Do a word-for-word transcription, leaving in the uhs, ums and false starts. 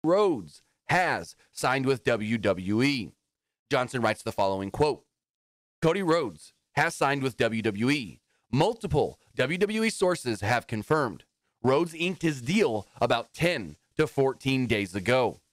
Rhodes has signed with W W E. Johnson writes the following quote, Cody Rhodes has signed with W W E. Multiple W W E sources have confirmed. Rhodes inked his deal about ten to fourteen days ago.